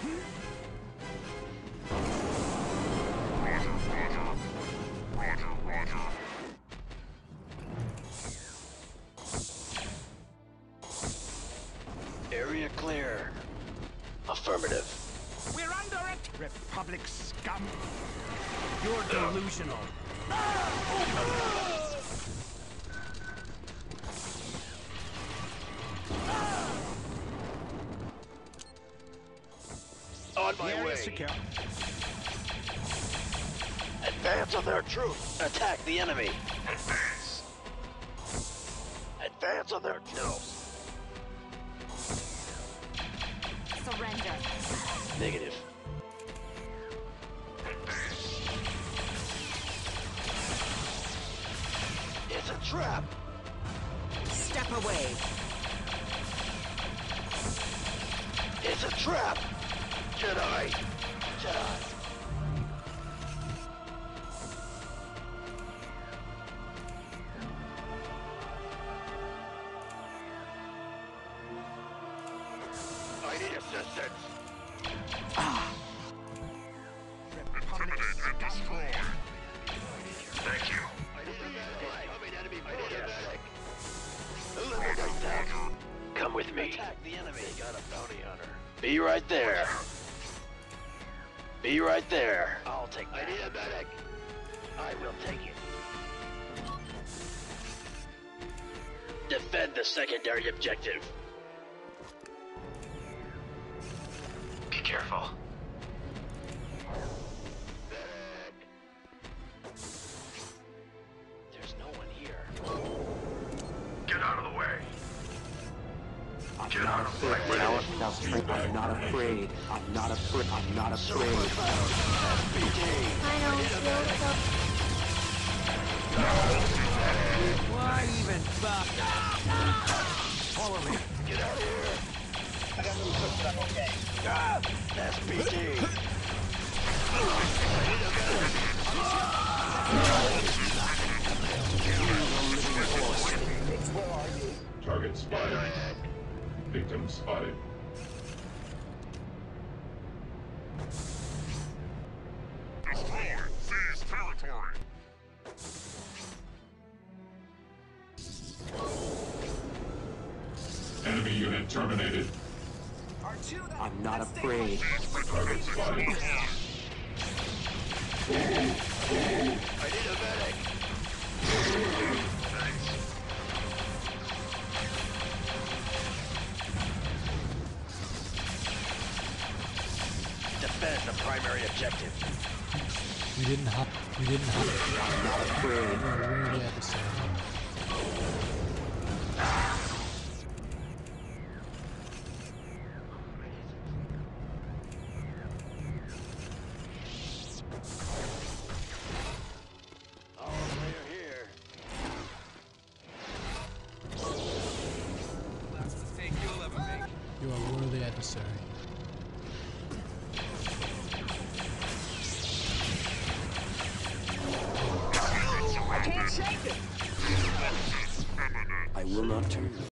Area clear. Affirmative. We're under it, Republic scum. You're delusional. On my way. Secure. Advance on their troops. Attack the enemy. Advance. Advance on their troops. Surrender. Negative. It's a trap. Step away. It's a trap. Jedi. Jedi. I need assistance. Republic scum. Thank you. I need a medic. Eliminate them. Come with me. Attack the enemy. Got a bounty hunter. Be right there. Be right there. I'll take that. I need a medic. I will take it. Defend the secondary objective. Be careful. There's no one here. Get out of the way. Get out of the way. I'm not afraid. I'm not afraid. I'm not afraid. I don't feel so. Why even bother? Follow me. Get out of here. I got some cooks, but I'm okay. That's BT. Target spotted. Victim spotted. Destroy. Seize territory. Enemy unit terminated. I'm not afraid. Target spotted. I need a medic. Thanks. Defend the primary objective. We didn't have I'm not afraid. we're really at the same. You are worthy adversary. I can't shake it. I will not turn.